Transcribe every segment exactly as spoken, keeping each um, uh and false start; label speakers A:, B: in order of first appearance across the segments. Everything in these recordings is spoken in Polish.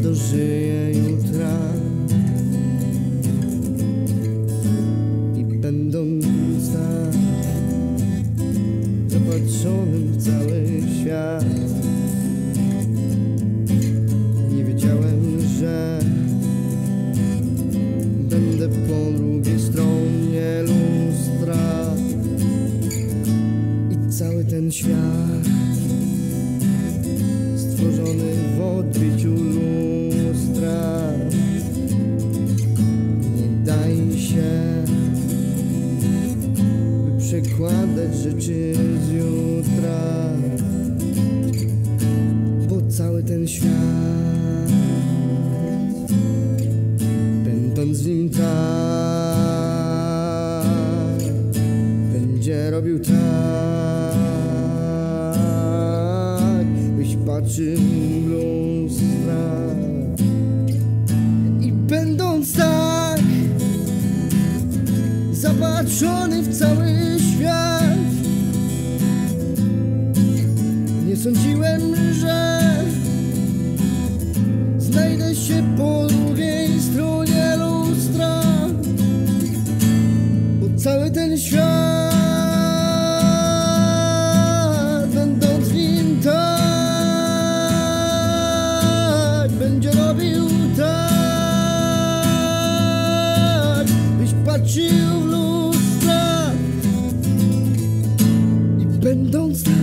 A: dożyję jutra i będąc tak zapatrzonym w cały świat, nie wiedziałem, że będę po drugiej stronie lustra i cały ten świat stworzony w odbiciu lustra. Nie daj się, by przekładać rzeczy z jutra, bo cały ten świat, będąc w nim tak, będzie robił tak, byś patrzył w lustra i będąc tak zapatrzony w cały świat, nie sądziłem, że znajdę się po drugiej stronie lustra, bo cały ten świat, będąc w nim tak, będzie robił tak, byś patrzył w lustra i będąc tak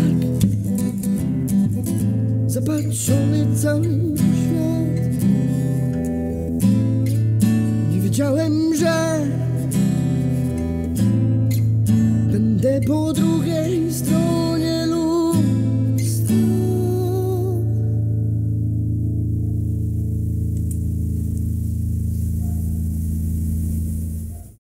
A: zapatrzony w cały świat, nie wiedziałem,